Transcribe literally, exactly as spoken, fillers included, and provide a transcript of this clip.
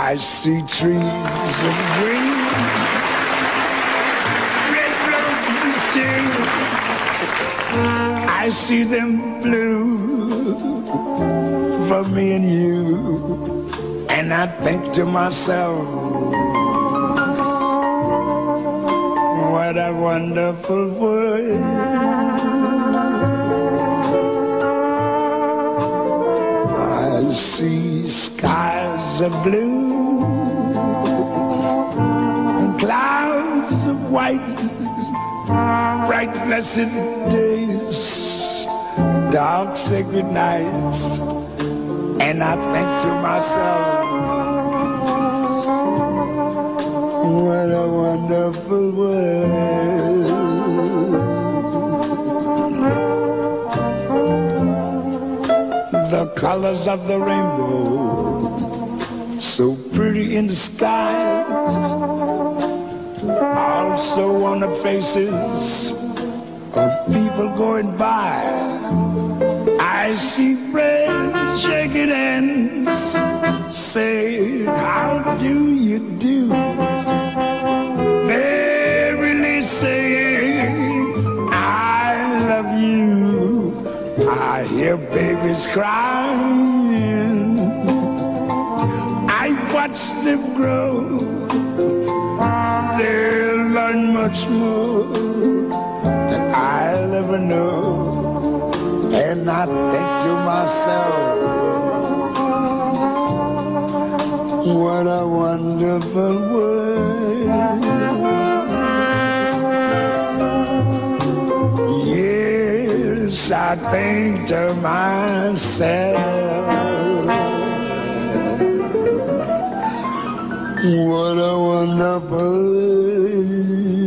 I see trees of green, red roses too. I see them blue for me and you. And I think to myself, what a wonderful world. I see skies of blue and clouds of white, bright blessed days, dark sacred nights. And I think to myself, what a wonderful world. The colors of the rainbow, so pretty in the skies, also on the faces of people going by. I see friends shaking hands, say, how do you do? They're really saying, I love you. I hear babies crying. I watch them grow. They'll learn much more than I'll ever know. And I think to myself, what a wonderful world. Yes, I think to myself, what a wonderful world.